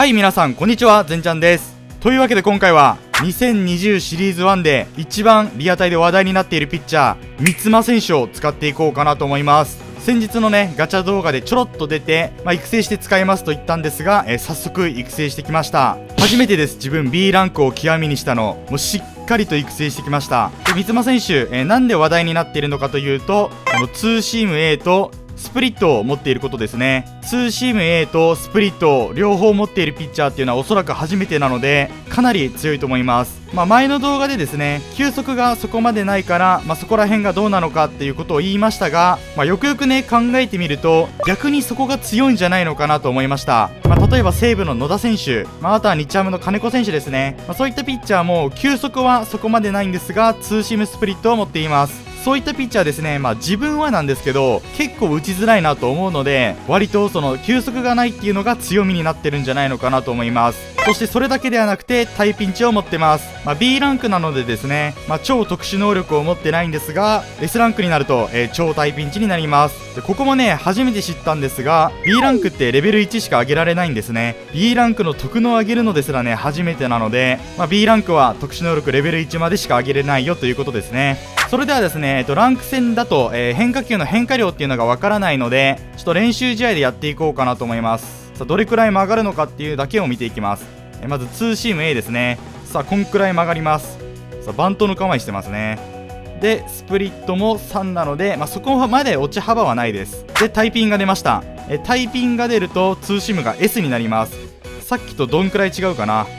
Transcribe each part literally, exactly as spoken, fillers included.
はい、皆さんこんにちは、ぜんちゃんです。というわけで今回はにせんにじゅうシリーズワンで一番リアタイで話題になっているピッチャー三間選手を使っていこうかなと思います。先日のねガチャ動画でちょろっと出て、まあ、育成して使いますと言ったんですが、えー、早速育成してきました。初めてです。自分 ビー ランクを極みにしたのもうしっかりと育成してきました。で三間選手、えー、なんで話題になっているのかというと、あのツーシーム A とスプリットを持っていることですね。ツーシーム A とスプリットを両方持っているピッチャーっていうのはおそらく初めてなのでかなり強いと思います。まあ、前の動画でですね球速がそこまでないから、まあ、そこら辺がどうなのかっていうことを言いましたが、まあ、よくよくね考えてみると逆にそこが強いんじゃないのかなと思いました。まあ、例えば西武の野田選手、まあ、あとは日ハムの金子選手ですね、まあ、そういったピッチャーも球速はそこまでないんですがツーシームスプリットを持っています。そういったピッチャーですね、まあ自分はなんですけど結構打ちづらいなと思うので、割とその球速がないっていうのが強みになってるんじゃないのかなと思います。そしてそれだけではなくてタイピンチを持ってます。まあ、ビー ランクなのでですね、まあ、超特殊能力を持ってないんですが エス ランクになると、えー、超タイピンチになります。でここもね初めて知ったんですが ビー ランクってレベルいちしか上げられないんですね。 ビー ランクの特能を上げるのですらね初めてなので、まあ、ビー ランクは特殊能力レベルいちまでしか上げれないよということですね。それではですね、えっと、ランク戦だと、えー、変化球の変化量っていうのがわからないのでちょっと練習試合でやっていこうかなと思います。さあどれくらい曲がるのかっていうだけを見ていきます。えー、まずツーシーム A ですね。さあこんくらい曲がります。さあバントの構えしてますね。でスプリットもさんなので、まあ、そこまで落ち幅はないです。でタイピンが出ました。えー、タイピンが出るとツーシームが エス になります。さっきとどんくらい違うかな。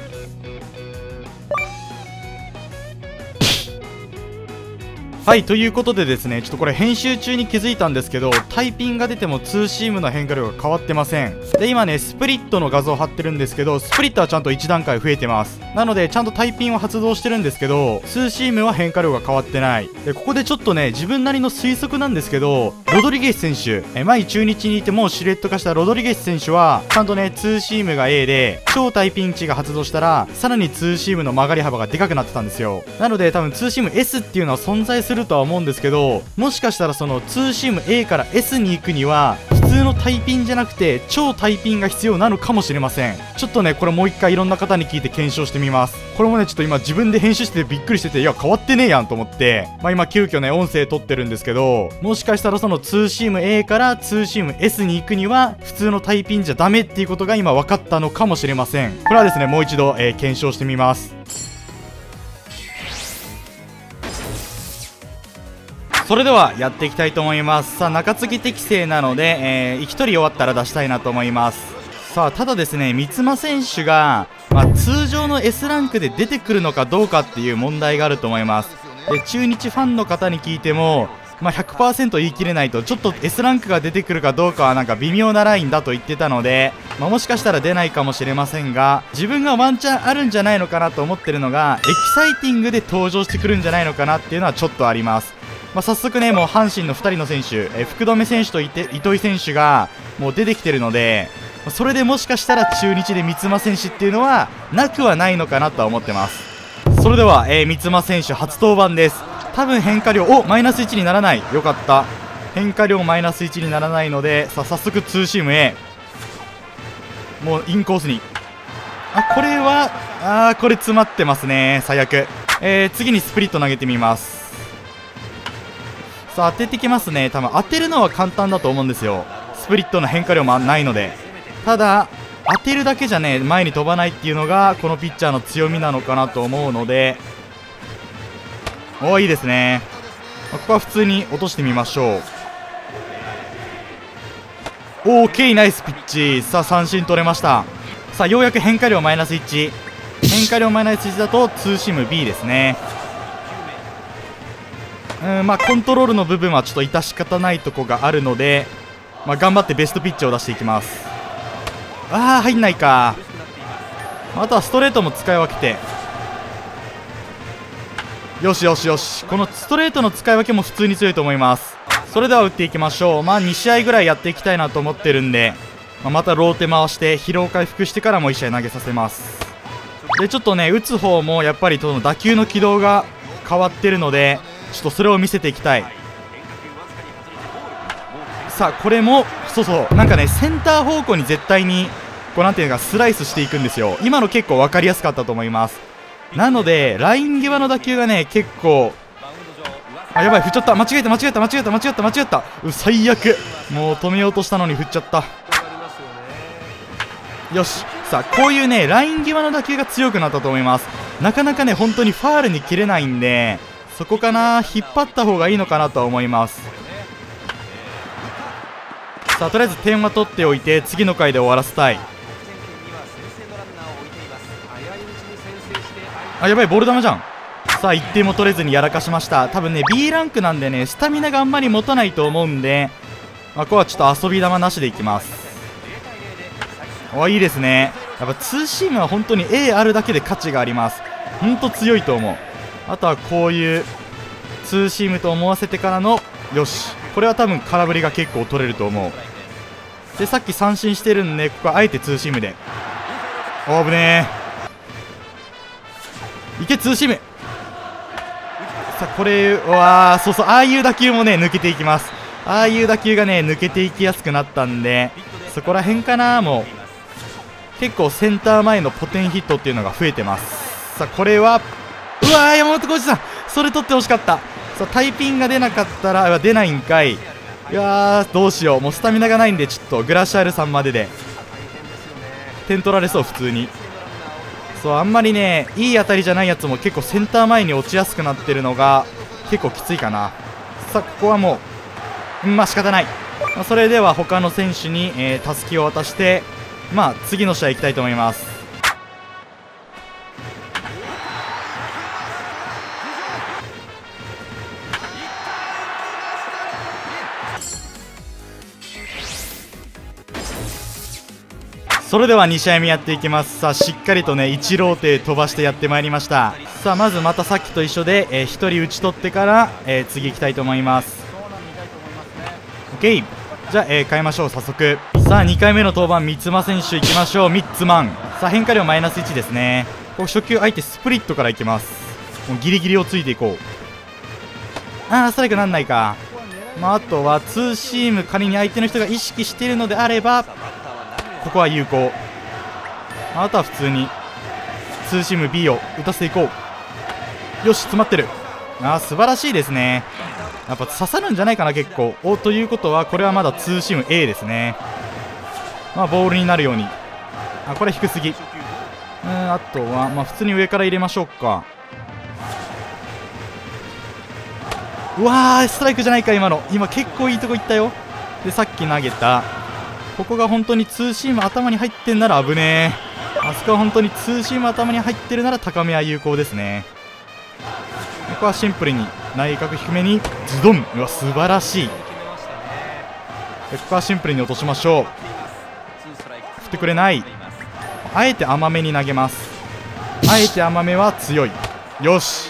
はい、ということでですね、ちょっとこれ編集中に気づいたんですけど、タイピンが出てもツーシームの変化量が変わってません。で、今ね、スプリットの画像を貼ってるんですけど、スプリットはちゃんといち段階増えてます。なので、ちゃんとタイピンを発動してるんですけど、ツーシームは変化量が変わってない。で、ここでちょっとね、自分なりの推測なんですけど、ロドリゲス選手、え前中日にいてもうシルエット化したロドリゲス選手は、ちゃんとね、ツーシームが A で、超タイピンチが発動したら、さらにツーシームの曲がり幅がでかくなってたんですよ。なので、多分ツーシーム エス っていうのは存在するとは思うんですけど、もしかしたらそのツーシーム A から エス に行くには普通のタイピンじゃなくて超タイピンが必要なのかもしれません。ちょっとねこれもう一回いろんな方に聞いて検証してみます。これもねちょっと今自分で編集しててびっくりしてて、いや変わってねえやんと思って、まあ今急遽ね音声撮ってるんですけど、もしかしたらそのツーシーム A からツーシーム エス に行くには普通のタイピンじゃダメっていうことが今分かったのかもしれません。これはですねもう一度、えー、検証してみます。それではやっていきたいと思います。さあ中継ぎ適正なので、えー、いち取り終わったら出したいなと思います。さあただですね三間選手が、まあ、通常の エス ランクで出てくるのかどうかっていう問題があると思います。で中日ファンの方に聞いても、まあ、ひゃくパーセント 言い切れないとちょっと エス ランクが出てくるかどうかはなんか微妙なラインだと言ってたので、まあ、もしかしたら出ないかもしれませんが、自分がワンチャンあるんじゃないのかなと思ってるのがエキサイティングで登場してくるんじゃないのかなっていうのはちょっとあります。まあ、早速ねもう阪神のふたりの選手、え福留選手といて糸井選手がもう出てきてるので、それでもしかしたら中日で三間選手っていうのはなくはないのかなとは思ってます。それでは、えー、三間選手初登板です。多分変化量おマイナスいちにならない。よかった。変化量マイナスいちにならないので、さあ早速ツーシーム A、 もうインコースに、あこれはあーこれ詰まってますね最悪。えー、次にスプリット投げてみます。さあ当ててきますね。多分当てるのは簡単だと思うんですよ。スプリットの変化量もないので。ただ当てるだけじゃね前に飛ばないっていうのがこのピッチャーの強みなのかなと思うので、おーいいですね。ここは普通に落としてみましょう。オーケーナイスピッチ。さあ三振取れました。さあようやく変化量マイナスいち、変化量マイナスいちだとツーシーム B ですね。うんまあコントロールの部分はちょっと致し方ないとこがあるので、まあ、頑張ってベストピッチを出していきます。ああ入んないか。あとはストレートも使い分けて、よしよしよし。このストレートの使い分けも普通に強いと思います。それでは打っていきましょう。まあに試合ぐらいやっていきたいなと思ってるんで、まあ、またローテ回して疲労回復してからもういち試合投げさせます。でちょっとね打つ方もやっぱりその打球の軌道が変わってるのでちょっとそれを見せていきたい。さあこれもそうそうなんかねセンター方向に絶対にこうなんていうかスライスしていくんですよ。今の結構分かりやすかったと思います。なのでライン際の打球がね結構、あ、やばい、振っちゃった、間違えた間違えた間違えた間違えた間違えた、う最悪、もう止めようとしたのに振っちゃった。よし、さあこういうねライン際の打球が強くなったと思います。なかなかね本当にファールに切れないんで、そこかな、引っ張った方がいいのかなとは思います。さあとりあえず点は取っておいて次の回で終わらせたい。あ、やばい、ボール球じゃん。さあいってんも取れずにやらかしました。多分ね ビー ランクなんでねスタミナがあんまり持たないと思うんで、まあ、ここはちょっと遊び球なしでいきます。お、いいですね。やっぱツーシームは本当に A あるだけで価値があります。本当強いと思う。あとはこういうツーシームと思わせてからの、よし、これは多分空振りが結構取れると思う。でさっき三振してるんでここはあえてツーシームで、お危ねえ、いけツーシーム。さあこれはそうそう、ああいう打球もね抜けていきます。ああいう打球がね抜けていきやすくなったんで、そこら辺かな。もう結構センター前のポテンヒットっていうのが増えてます。さあこれは、うわー、山本浩二さんそれ取ってほしかった。さあタイピンが出なかったら、出ないんかい。いやーどうしよう、もうスタミナがないんでちょっとグラシャールさんまでで点取られそう普通に。そう、あんまりねいい当たりじゃないやつも結構センター前に落ちやすくなってるのが結構きついかな。さあここはもう、まあ仕方ない。まあ、それでは他の選手にえー、たすきを渡して、まあ次の試合行きたいと思います。それではに試合目やっていきます。さあしっかりとねいちローテ飛ばしてやってまいりました。さあまずまたさっきと一緒で、えー、ひとり打ち取ってから、えー、次行きたいと思います。 OK、 じゃあ、えー、変えましょう早速。さあにかいめの登板、三間選手いきましょう。ミッツマン、さあ変化量マイナスいちですね。ここ初球相手スプリットからいきます。もうギリギリをついていこう。ああストライクなんないか。まあ、あとはツーシーム仮に相手の人が意識しているのであればここは有効。あとは普通にツーシーム B を打たせていこう。よし詰まってる。あー素晴らしいですね。やっぱ刺さるんじゃないかな結構。おということはこれはまだツーシーム A ですね。まあボールになるように。あこれ低すぎ。うん、あとはまあ普通に上から入れましょうか。うわーストライクじゃないか今の。今結構いいとこいったよ。でさっき投げたここが本当にツーシーム頭に入ってんなら危ねえ。あそこは本当にツーシーム頭に入ってるなら高めは有効ですね。ここはシンプルに内角低めにズドン。うわ素晴らしい。でここはシンプルに落としましょう。振ってくれない。あえて甘めに投げます。あえて甘めは強い。よし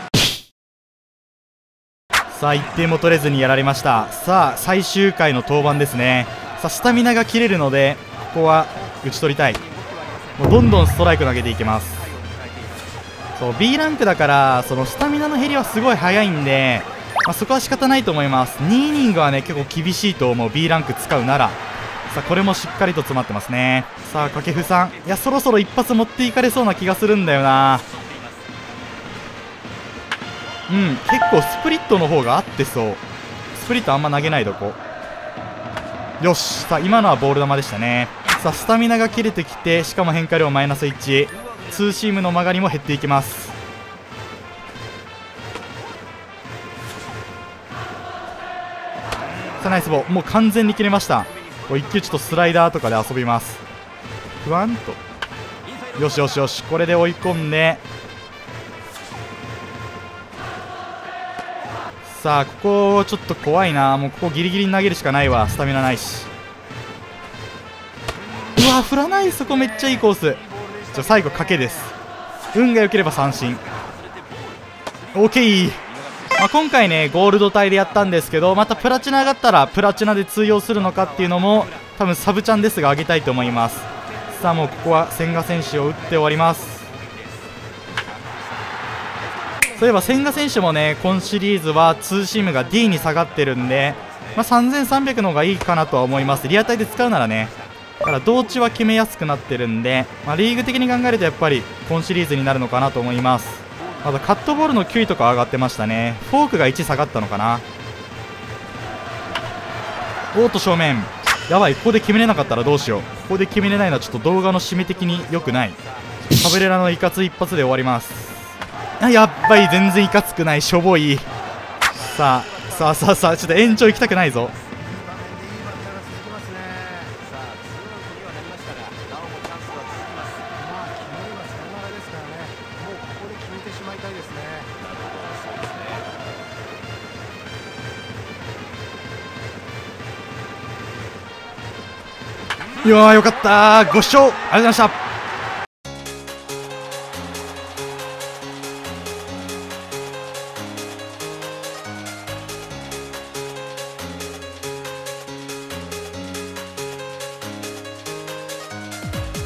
さあいってんも取れずにやられました。さあ最終回の登板ですね。さあスタミナが切れるのでここは打ち取りたい。もうどんどんストライク投げていきます。そう B ランクだからそのスタミナの減りはすごい早いんで、まあ、そこは仕方ないと思います。にイニングはね結構厳しいと思う B ランク使うなら。さあこれもしっかりと詰まってますね。さあ掛布さん、いやそろそろ一発持っていかれそうな気がするんだよな。うん結構スプリットの方が合ってそう。スプリットあんま投げないどこ。よしさあ今のはボール球でしたね。さあスタミナが切れてきてしかも変化量マイナスいち、ツーシームの曲がりも減っていきます。さあナイスボール、もう完全に切れました。こう一球ちょっとスライダーとかで遊びます。ふわんと。よしよしよし、これで追い込んで、さあここちょっと怖いな。もうここギリギリに投げるしかないわ。スタミナないし。うわ振らない。そこめっちゃいいコース。じゃ最後賭けです。運が良ければ三振。 OK、まあ、今回ねゴールド帯でやったんですけど、またプラチナ上がったらプラチナで通用するのかっていうのも多分サブチャンですが上げたいと思います。さあもうここは千賀選手を打って終わります。そういえば千賀選手もね今シリーズはツーシームが D に下がってるんで、まあ、さんぜんさんびゃくの方がいいかなとは思います。リアタイで使うならね。 だから同値は決めやすくなってるんで、まあ、リーグ的に考えるとやっぱり今シリーズになるのかなと思います。まだカットボールのきゅういとか上がってましたね。フォークがいち下がったのかな。おーっと正面、やばい、ここで決めれなかったらどうしよう。ここで決めれないのはちょっと動画の締め的に良くない。カブレラのいかつ一発で終わります。あ、やっぱり全然いかつくない、しょぼい。さあさあさあさあ、ちょっと延長行きたくないぞ。いやーよかったー、ご視聴ありがとうございました。